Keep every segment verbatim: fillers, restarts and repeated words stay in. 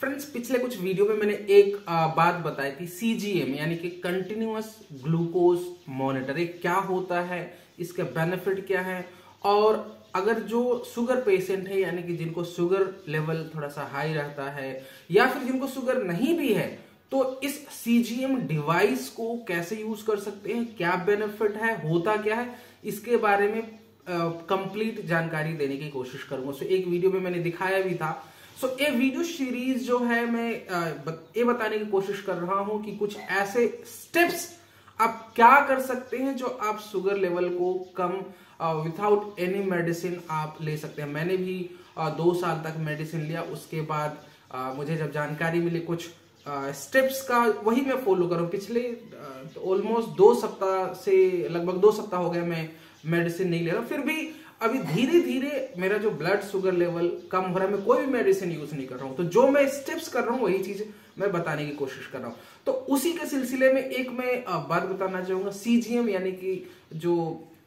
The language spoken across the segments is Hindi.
फ्रेंड्स, पिछले कुछ वीडियो में मैंने एक आ, बात बताई थी, सीजीएम यानी कि कंटिन्यूअस ग्लूकोज मॉनिटर। ये क्या होता है, इसके बेनिफिट क्या है, और अगर जो शुगर पेशेंट है यानी कि जिनको शुगर लेवल थोड़ा सा हाई रहता है या फिर जिनको शुगर नहीं भी है, तो इस सीजीएम डिवाइस को कैसे यूज कर सकते हैं, क्या बेनिफिट है, होता क्या है, इसके बारे में कंप्लीट uh, जानकारी देने की कोशिश करूंगा। सो so, एक वीडियो में मैंने दिखाया भी था। सो so, ये वीडियो सीरीज जो है मैं uh, ये बताने की कोशिश कर रहा हूं कि कुछ ऐसे स्टेप्स आप क्या कर सकते हैं जो आप शुगर लेवल को कम विदाउट एनी मेडिसिन आप ले सकते हैं। मैंने भी uh, दो साल तक मेडिसिन लिया, उसके बाद uh, मुझे जब जानकारी मिली कुछ स्टेप्स uh, का, वही मैं फॉलो करूं। पिछले ऑलमोस्ट uh, दो सप्ताह से लगभग दो सप्ताह हो गया मैं मेडिसिन नहीं ले रहा, फिर भी अभी धीरे धीरे मेरा जो ब्लड शुगर लेवल कम हो रहा है। मैं कोई भी मेडिसिन यूज नहीं कर रहा हूं, तो जो मैं स्टेप्स कर रहा हूं वही चीज मैं बताने की कोशिश कर रहा हूं। तो उसी के सिलसिले में एक मैं uh, बात बताना चाहूंगा, सीजीएम यानी कि जो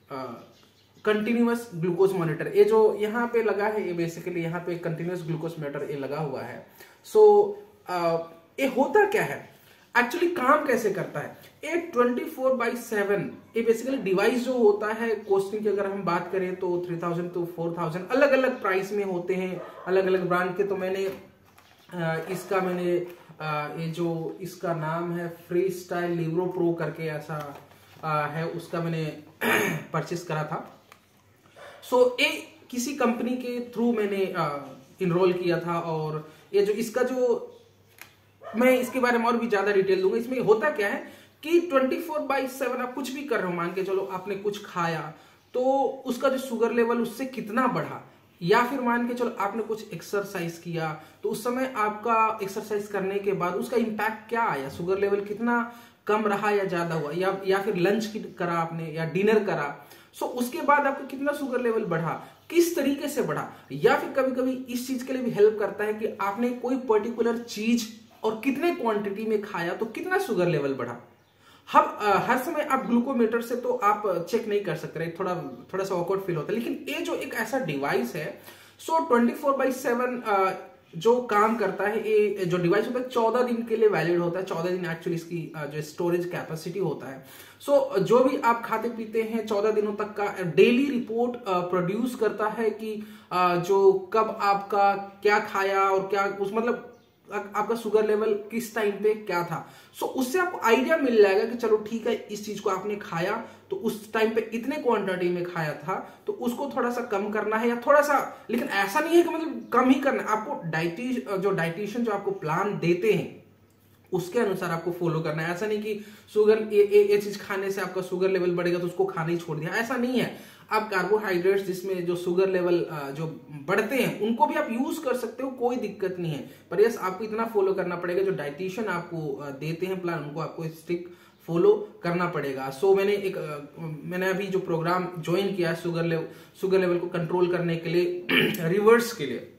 कंटिन्यूअस ग्लूकोज मॉनिटर, ये जो यहाँ पे लगा है, ये बेसिकली यहाँ पे कंटिन्यूअस ग्लूकोज मॉनिटर ये लगा हुआ है। सो so, uh, ये होता क्या है, एक्चुअली काम कैसे करता है। ये ट्वेंटी फोर बाई सेवन ये बेसिकली डिवाइस जो होता है, कॉस्टिंग की अगर हम बात करें तो three thousand to four thousand अलग अलग प्राइस में होते हैं, अलग अलग ब्रांड के। तो मैंने इसका मैंने ये जो इसका नाम है फ्री स्टाइल लिब्रो प्रो करके ऐसा है, उसका मैंने परचेस करा था। सो so, ये किसी कंपनी के थ्रू मैंने इनरोल किया था, और ये जो इसका जो मैं इसके बारे में और भी ज्यादा डिटेल दूंगा। इसमें होता क्या है कि ट्वेंटी फोर बाई सेवन आप कुछ भी कर रहे हो, मान के चलो आपने कुछ खाया तो उसका जो शुगर लेवल उससे कितना बढ़ा, या फिर मान के चलो आपने कुछ एक्सरसाइज किया तो उस समय आपका एक्सरसाइज करने के बाद उसका इंपैक्ट क्या आया, शुगर लेवल कितना कम रहा या ज्यादा हुआ, या या फिर लंच करा आपने या डिनर करा, सो उसके बाद आपका कितना शुगर लेवल बढ़ा, किस तरीके से बढ़ा। या फिर कभी कभी इस चीज के लिए भी हेल्प करता है कि आपने कोई पर्टिकुलर चीज और कितने क्वांटिटी में खाया तो कितना शुगर लेवल बढ़ा। हम हर समय आप ग्लूकोमीटर से तो आप चेक नहीं कर सकते, थोड़ा थोड़ा सा ऑकवर्ड फील होता है। लेकिन ये जो एक ऐसा डिवाइस है, so twenty four by seven जो काम करता है, ये जो डिवाइस होता है चौदह दिन के लिए वैलिड होता है। चौदह दिन एक्चुअली इसकी जो स्टोरेज कैपेसिटी होता है। सो so, जो भी आप खाते पीते हैं चौदह दिनों तक का डेली रिपोर्ट प्रोड्यूस करता है कि जो कब आपका क्या खाया और क्या उस मतलब आपका शुगर लेवल किस टाइम पे क्या था। सो so, उससे आपको आइडिया मिल जाएगा कि चलो ठीक है, इस चीज को आपने खाया तो उस टाइम पे इतने क्वांटिटी में खाया था, तो उसको थोड़ा सा कम करना है या थोड़ा सा, लेकिन ऐसा नहीं है कि मतलब कम ही करना है। आपको डाइटी जो डाइटिशियन जो आपको प्लान देते हैं उसके अनुसार आपको फॉलो करना है। ऐसा नहीं कि शुगर ये ये चीज खाने से आपका शुगर लेवल बढ़ेगा तो उसको खाना ही छोड़ दिया, ऐसा नहीं है। आप कार्बोहाइड्रेट्स जिसमें जो शुगर लेवल जो बढ़ते हैं उनको भी आप यूज कर सकते हो, कोई दिक्कत नहीं है। पर यस, आपको इतना फॉलो करना पड़ेगा, जो डाइटिशियन आपको देते हैं प्लान उनको आपको स्ट्रिक्ट फॉलो करना पड़ेगा। सो so, मैंने एक मैंने अभी जो प्रोग्राम ज्वाइन किया है शुगर लेवल शुगर लेवल को कंट्रोल करने के लिए, रिवर्स के लिए,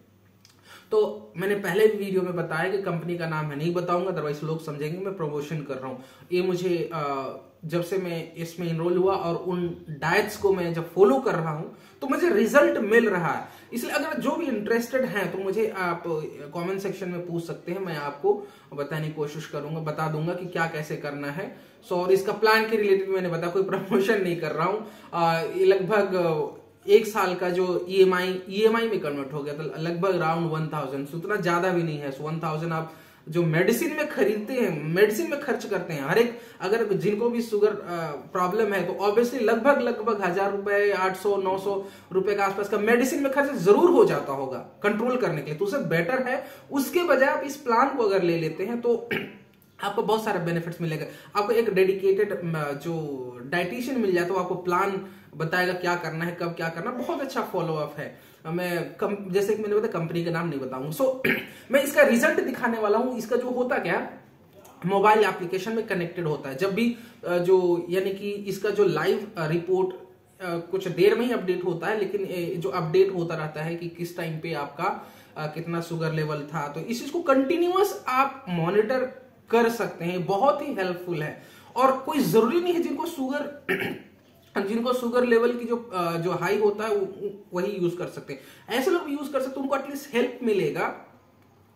तो मैंने पहले भी वीडियो में बताया कि कंपनी का नाम मैं नहीं बताऊंगा, अदरवाइज लोग समझेंगे मैं प्रमोशन कर रहा हूं। ये मुझे जब से मैं इसमें इनरोल हुआ और उन डाइट्स को मैं जब फॉलो कर रहा हूं तो मुझे रिजल्ट मिल रहा है। इसलिए अगर जो भी इंटरेस्टेड हैं तो मुझे आप कमेंट सेक्शन में पूछ सकते हैं, मैं आपको बताने की कोशिश करूंगा, बता दूंगा कि क्या कैसे करना है। सो और इसका प्लान के रिलेटेड मैंने बताया, कोई प्रमोशन नहीं कर रहा हूं। ये लगभग एक साल का जो ईएमआई ईएमआई में कन्वर्ट हो गया, तो लगभग अराउंड वन थाउजेंड, उतना ज्यादा भी नहीं है। सो वन थाउजेंड आप जो मेडिसिन में खरीदते हैं, मेडिसिन में खर्च करते हैं, हर एक अगर जिनको भी शुगर प्रॉब्लम है तो ऑब्वियसली लगभग लगभग हजार रुपए, आठ सौ नौ सौ रुपए के आसपास का मेडिसिन में खर्च जरूर हो जाता होगा कंट्रोल करने के लिए। तो उससे बेटर है उसके बजाय आप इस प्लान को अगर ले लेते हैं तो आपको बहुत सारे बेनिफिट्स मिलेगा। आपको एक डेडिकेटेड जो डाइटिशियन मिल जाए तो आपको प्लान बताएगा क्या करना है, कब क्या करना, बहुत अच्छा फॉलो अप है। मैं कम, जैसे कि मैंने बताया कंपनी का नाम नहीं बताऊंगा। सो so, मैं इसका रिजल्ट दिखाने वाला हूं। इसका जो होता क्या, मोबाइल एप्लीकेशन में कनेक्टेड होता है। जब भी जो यानी कि इसका जो लाइव रिपोर्ट कुछ देर में ही अपडेट होता है, लेकिन जो अपडेट होता रहता है कि किस टाइम पे आपका कितना शुगर लेवल था, तो इस चीज को कंटिन्यूअस आप मॉनिटर कर सकते हैं। बहुत ही हेल्पफुल है, और कोई जरूरी नहीं है जिनको शुगर जिनको शुगर लेवल की जो जो हाई होता है वही यूज कर सकते हैं। ऐसे लोग यूज कर सकते हैं, उनको एटलीस्ट हेल्प मिलेगा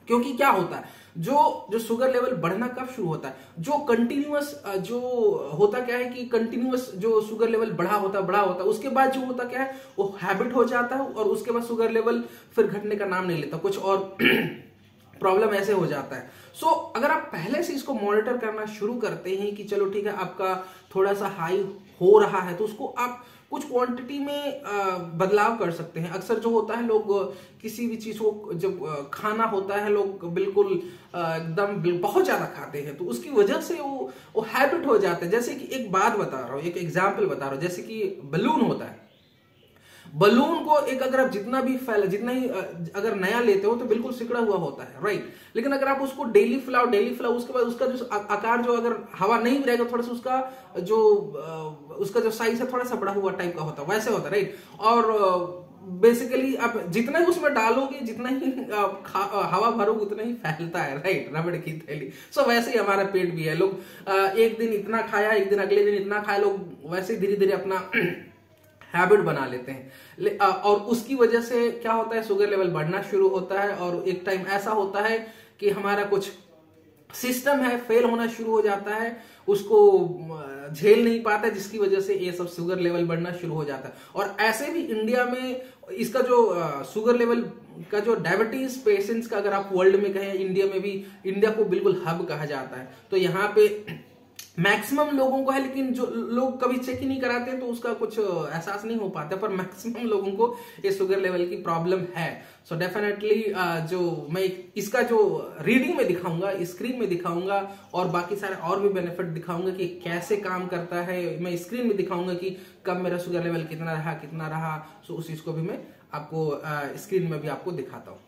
क्योंकि क्या होता है, जो जो शुगर लेवल बढ़ना कब शुरू होता है, जो कंटिन्यूअस जो होता क्या है कि कंटिन्यूअस जो शुगर लेवल बढ़ा होता है बढ़ा होता है उसके बाद जो होता क्या है वो हैबिट हो जाता है और उसके बाद शुगर लेवल फिर घटने का नाम नहीं लेता, कुछ और प्रॉब्लम ऐसे हो जाता है। सो so, अगर आप पहले से इसको मॉनिटर करना शुरू करते हैं कि चलो ठीक है आपका थोड़ा सा हाई हो रहा है, तो उसको आप कुछ क्वांटिटी में बदलाव कर सकते हैं। अक्सर जो होता है लोग किसी भी चीज को जब खाना होता है लोग बिल्कुल एकदम बहुत ज्यादा खाते हैं, तो उसकी वजह से वो वो हैबिट हो जाता है। जैसे कि एक बात बता रहा हूँ, एक एग्जांपल बता रहा हूँ, जैसे कि बलून होता है, बलून को एक अगर आप जितना भी फैला जितना ही अगर नया लेते हो तो बिल्कुल सिकड़ा हुआ होता है, राइट। लेकिन अगर आप उसको डेली फैलाओ डेली फैलाओ उसके बाद उसका जो आकार जो अगर हवा नहीं भी रहेगा थोड़ा सा उसका जो उसका जो साइज है थोड़ा सा बड़ा हुआ टाइप का होता है, वैसे होता है, राइट। और बेसिकली आप जितना ही उसमें डालोगे जितना ही हवा भरोगे उतना ही फैलता है, राइट, रबड़ की थैली। सो वैसे ही हमारा पेट भी है, लोग एक दिन इतना खाया एक दिन अगले दिन इतना खाया, लोग वैसे धीरे धीरे अपना हैबिट बना लेते हैं और उसकी वजह से क्या होता है शुगर लेवल बढ़ना शुरू होता है और एक टाइम ऐसा होता है कि हमारा कुछ सिस्टम है फेल होना शुरू हो जाता है, उसको झेल नहीं पाता है, जिसकी वजह से ये सब शुगर लेवल बढ़ना शुरू हो जाता है। और ऐसे भी इंडिया में इसका जो शुगर लेवल का जो डायबिटीज पेशेंट्स का अगर आप वर्ल्ड में कहें, इंडिया में भी, इंडिया को बिल्कुल हब कहा जाता है। तो यहाँ पे मैक्सिमम लोगों को है, लेकिन जो लोग कभी चेक ही नहीं कराते तो उसका कुछ एहसास नहीं हो पाता, पर मैक्सिमम लोगों को ये शुगर लेवल की प्रॉब्लम है। सो so डेफिनेटली जो मैं इसका जो रीडिंग में दिखाऊंगा, स्क्रीन में दिखाऊंगा और बाकी सारे और भी बेनिफिट दिखाऊंगा कि कैसे काम करता है, मैं स्क्रीन में दिखाऊंगा कि कब मेरा शुगर लेवल कितना रहा कितना रहा सो उस चीज को भी मैं आपको स्क्रीन में भी आपको दिखाता हूँ।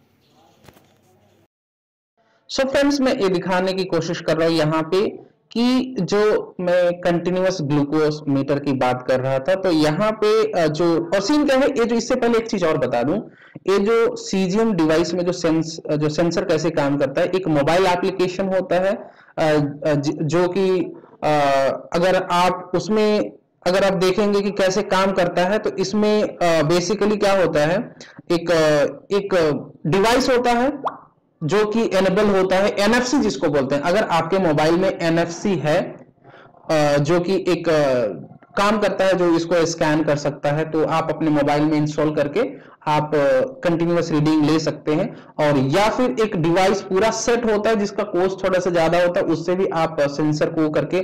सो फ्रेंड्स, मैं ये दिखाने की कोशिश कर रहा हूँ यहाँ पे कि जो मैं कंटिन्यूअस ग्लूकोज मीटर की बात कर रहा था, तो यहाँ पे जो और सीन क्या है, ये जो इससे पहले एक चीज और बता दूं, ये जो सीजीएम डिवाइस में जो सेंस जो सेंसर कैसे काम करता है, एक मोबाइल एप्लीकेशन होता है जो कि अगर आप उसमें अगर आप देखेंगे कि कैसे काम करता है, तो इसमें बेसिकली क्या होता है, एक एक डिवाइस होता है जो कि एनेबल होता है, एनएफसी जिसको बोलते हैं। अगर आपके मोबाइल में एनएफसी है जो कि एक काम करता है, जो इसको स्कैन कर सकता है, तो आप अपने मोबाइल में इंस्टॉल करके आप कंटिन्यूअस रीडिंग ले सकते हैं। और या फिर एक डिवाइस पूरा सेट होता है जिसका कॉस्ट थोड़ा सा ज्यादा होता है, उससे भी आप सेंसर को करके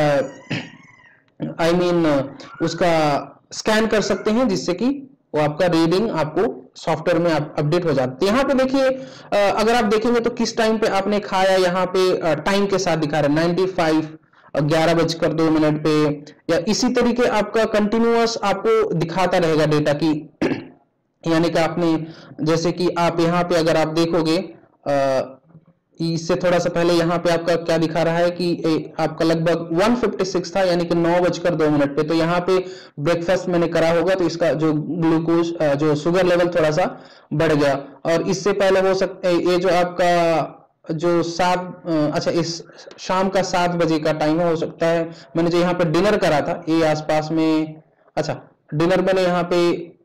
आई मीन उसका स्कैन कर सकते हैं, जिससे कि वो आपका रीडिंग आपको सॉफ्टवेयर में अपडेट हो जाता है। यहाँ पे देखिए, अगर आप देखेंगे तो किस टाइम पे आपने खाया, यहाँ पे टाइम के साथ दिखा रहा है नाइन्टी फाइव ग्यारह बजकर दो मिनट पे, या इसी तरीके आपका कंटिन्यूअस आपको दिखाता रहेगा डेटा की, यानी कि आपने जैसे कि आप यहाँ पे अगर आप देखोगे इससे थोड़ा सा पहले यहाँ पे आपका क्या दिखा रहा है कि ए, आपका लगभग एक सौ छप्पन था, यानी कि नौ बजकर दो मिनट पे, तो यहाँ पे ब्रेकफास्ट मैंने करा होगा तो इसका जो ग्लूकोज जो शुगर लेवल थोड़ा सा बढ़ गया। और इससे पहले हो सकता है ये जो आपका जो सात अच्छा इस शाम का सात बजे का टाइम हो सकता है, मैंने जो यहाँ पे डिनर करा था ये आसपास में, अच्छा डिनर मैंने यहाँ पे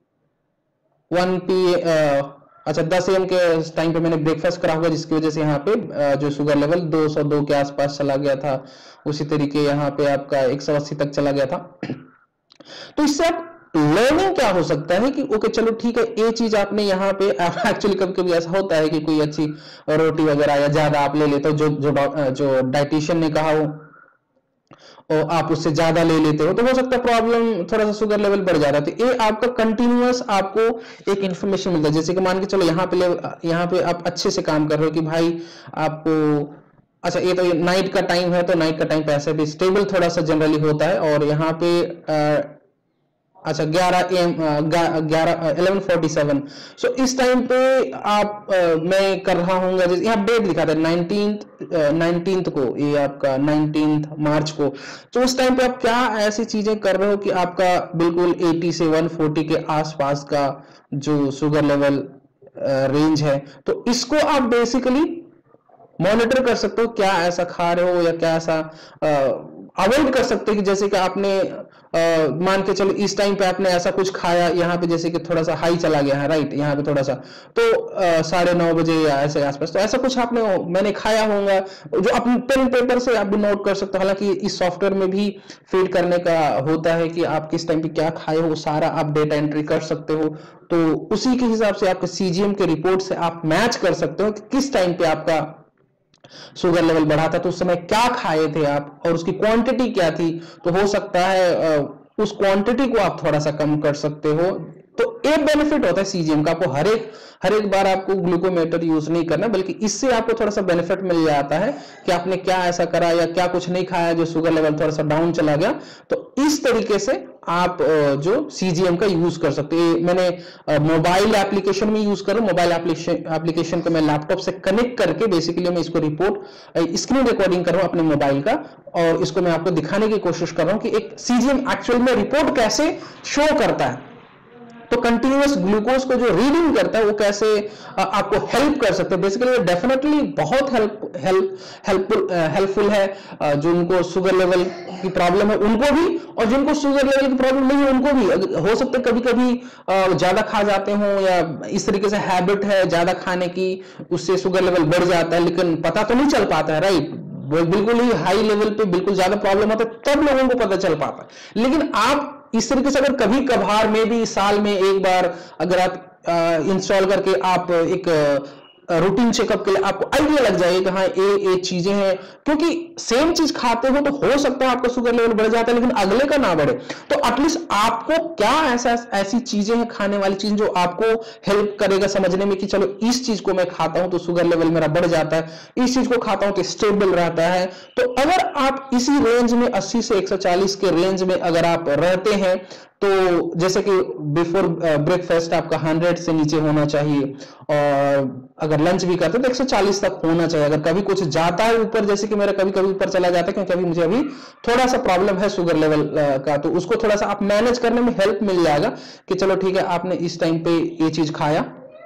वन पी अच्छा दस एम के टाइम पे मैंने ब्रेकफास्ट करा होगा, जिसकी वजह से यहाँ पे जो शुगर लेवल दो सौ दो के आसपास चला गया था। उसी तरीके यहाँ पे आपका एक सौ अस्सी तक चला गया था। तो इससे आप लर्निंग क्या हो सकता है कि ओके चलो ठीक है, ये चीज आपने यहाँ पे एक्चुअली कभी कभी ऐसा होता है कि कोई अच्छी रोटी वगैरह या ज्यादा आप ले लेते हो, जो जो जो डाइटिशियन ने कहा हो और आप उससे ज्यादा ले लेते हो, तो हो सकता है प्रॉब्लम थोड़ा सा शुगर लेवल बढ़ जाता है। तो ये आपका कंटिन्यूअस आपको एक इन्फॉर्मेशन मिलता है, जैसे कि मान के चलो यहाँ पे यहाँ पे आप अच्छे से काम कर रहे हो कि भाई आपको अच्छा ये तो नाइट का टाइम है, तो नाइट का टाइम पे ऐसे भी स्टेबल थोड़ा सा जनरली होता है। और यहाँ पे आ, अच्छा ग्यारह एम ग्यारह इलेवन फोर्टी सेवन, सो इस टाइम पे आप आ, मैं कर रहा हूँ, यहाँ डेट लिखा था नाइनटीन्थ नाइनटीन्थ को, ये आपका नाइनटीन्थ मार्च को। तो उस टाइम पे आप क्या ऐसी चीजें कर रहे हो कि आपका बिल्कुल अस्सी से एक सौ चालीस के आसपास का जो शुगर लेवल रेंज है, तो इसको आप बेसिकली मॉनिटर कर सकते हो, क्या ऐसा खा रहे हो या क्या ऐसा आ, अवॉइड कर सकते हैं कि जैसे कि आपने मान के चलो इस टाइम पे आपने ऐसा कुछ खाया, यहाँ पे जैसे कि थोड़ा सा हाई चला गया है, राइट, यहाँ पे थोड़ा सा, तो साढ़े नौ बजे या ऐसे आसपास, तो ऐसा कुछ आपने मैंने खाया होगा, जो अपने पेन पेपर से आप भी नोट कर सकते हो। हालांकि इस सॉफ्टवेयर में भी फीड करने का होता है कि आप किस टाइम पे क्या खाए हो, सारा आप डेटा एंट्री कर सकते हो, तो उसी के हिसाब से आपके सीजीएम के रिपोर्ट से आप मैच कर सकते हो कि किस टाइम पे आपका शुगर लेवल बढ़ा था, तो उस समय क्या खाए थे आप और उसकी क्वांटिटी क्या थी। तो हो सकता है उस क्वांटिटी को आप थोड़ा सा कम कर सकते हो। तो एक बेनिफिट होता है सीजीएम का, आपको हर एक हर एक बार आपको ग्लूकोमीटर यूज नहीं करना, बल्कि इससे आपको थोड़ा सा बेनिफिट मिल जाता है कि आपने क्या ऐसा करा या क्या कुछ नहीं खाया जो शुगर लेवल थोड़ा सा डाउन चला गया। तो इस तरीके से आप जो सीजीएम का यूज कर सकते हैं। मैंने मोबाइल एप्लीकेशन में यूज कर रहा हूं, मोबाइल एप्लीकेशन को मैं लैपटॉप से कनेक्ट करके बेसिकली मैं इसको रिपोर्ट स्क्रीन रिकॉर्डिंग कर रहा हूं अपने मोबाइल का, और इसको मैं आपको दिखाने की कोशिश कर रहा हूं कि एक सीजीएम एक्चुअल में रिपोर्ट कैसे शो करता है। तो कंटिन्यूअस ग्लूकोज को जो रीडिंग करता है वो कैसे आपको हेल्प कर सकते हैं। बेसिकली डेफिनेटली बहुत हेल्प हेल्प हेल्पफुल हेल्पफुल है जो उनको शुगर लेवल की प्रॉब्लम है उनको भी, और जिनको शुगर लेवल की प्रॉब्लम नहीं है उनको भी। हो सकता है कभी कभी ज्यादा खा जाते हो या इस तरीके से हैबिट है ज्यादा खाने की, उससे शुगर लेवल बढ़ जाता है, लेकिन पता तो नहीं चल पाता है, राइट, बिल्कुल ही हाई लेवल पे बिल्कुल ज्यादा प्रॉब्लम होता है तब लोगों को पता चल पाता है। लेकिन आप इस तरीके से अगर कभी कभार में भी साल में एक बार अगर आप इंस्टॉल करके आप एक रूटीन चेकअप के लिए आपको आइडिया लग जाएगा कि हाँ ये ये चीजें हैं, क्योंकि सेम चीज खाते हो तो हो सकता है आपका शुगर लेवल बढ़ जाता है लेकिन अगले का ना बढ़े। तो एटलीस्ट आपको क्या ऐसा ऐसी चीजें हैं खाने वाली चीज जो आपको हेल्प करेगा समझने में कि चलो इस चीज को मैं खाता हूं तो शुगर लेवल मेरा बढ़ जाता है, इस चीज को खाता हूं तो स्टेबल रहता है। तो अगर आप इसी रेंज में अस्सी से एक सौ चालीस के रेंज में अगर आप रहते हैं तो जैसे कि बिफोर ब्रेकफास्ट आपका हंड्रेड से नीचे होना चाहिए, और अगर लंच भी करते हैं तो एक सौ चालीस तक होना चाहिए। अगर कभी कुछ जाता है ऊपर, जैसे कि मेरा कभी कभी ऊपर चला जाता है क्योंकि अभी मुझे अभी थोड़ा सा प्रॉब्लम है शुगर लेवल का, तो उसको थोड़ा सा आप मैनेज करने में हेल्प मिल जाएगा कि चलो ठीक है आपने इस टाइम पे ये चीज खाया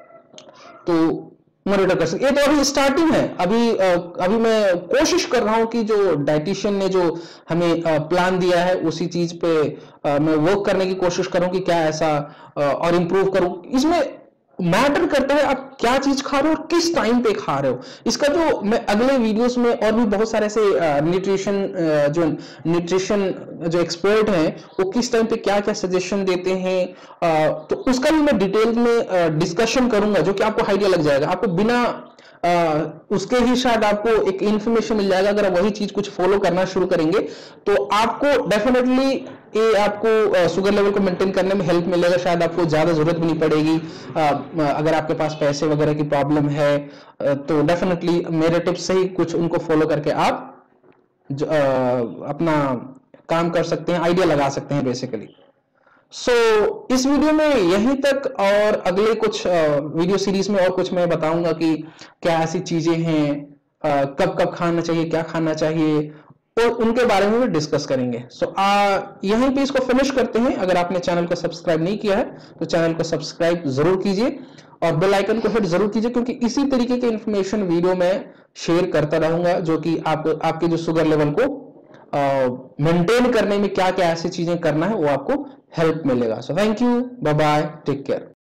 तो मॉनिटर कर सकते। ये तो अभी स्टार्टिंग है, अभी अभी मैं कोशिश कर रहा हूं कि जो डाइटिशियन ने जो हमें प्लान दिया है उसी चीज पे मैं वर्क करने की कोशिश करूं कि क्या ऐसा और इंप्रूव करूं। इसमें मैटर करता है आप क्या चीज खा रहे हो और किस टाइम पे खा रहे हो। इसका जो मैं अगले वीडियोस में और भी बहुत सारे ऐसे न्यूट्रिशन जो न्यूट्रिशन जो एक्सपर्ट हैं वो किस टाइम पे क्या क्या सजेशन देते हैं तो उसका भी मैं डिटेल में डिस्कशन करूंगा, जो कि आपको आइडिया लग जाएगा। आपको बिना आ, उसके ही शायद आपको एक इंफॉर्मेशन मिल जाएगा। अगर आप वही चीज कुछ फॉलो करना शुरू करेंगे तो आपको डेफिनेटली ये आपको शुगर लेवल को मेंटेन करने में हेल्प मिलेगा। शायद आपको ज्यादा जरूरत भी नहीं पड़ेगी। आ, अगर आपके पास पैसे वगैरह की प्रॉब्लम है तो डेफिनेटली मेरे टिप्स से ही कुछ उनको फॉलो करके आप ज, आ, अपना काम कर सकते हैं, आइडिया लगा सकते हैं बेसिकली। सो so, इस वीडियो में यहीं तक, और अगले कुछ वीडियो सीरीज में और कुछ मैं बताऊंगा कि क्या ऐसी चीजें हैं, कब कब खाना चाहिए, क्या खाना चाहिए, और उनके बारे में भी डिस्कस करेंगे। सो so, यहीं पे इसको फिनिश करते हैं। अगर आपने चैनल को सब्सक्राइब नहीं किया है तो चैनल को सब्सक्राइब जरूर कीजिए और बेल आइकन को हिट जरूर कीजिए, क्योंकि इसी तरीके के इंफॉर्मेशन वीडियो में शेयर करता रहूंगा जो कि आपको आपके जो शुगर लेवल को मेंटेन करने में क्या क्या ऐसी चीजें करना है वो आपको हेल्प मिलेगा। So thank you, bye bye, take care.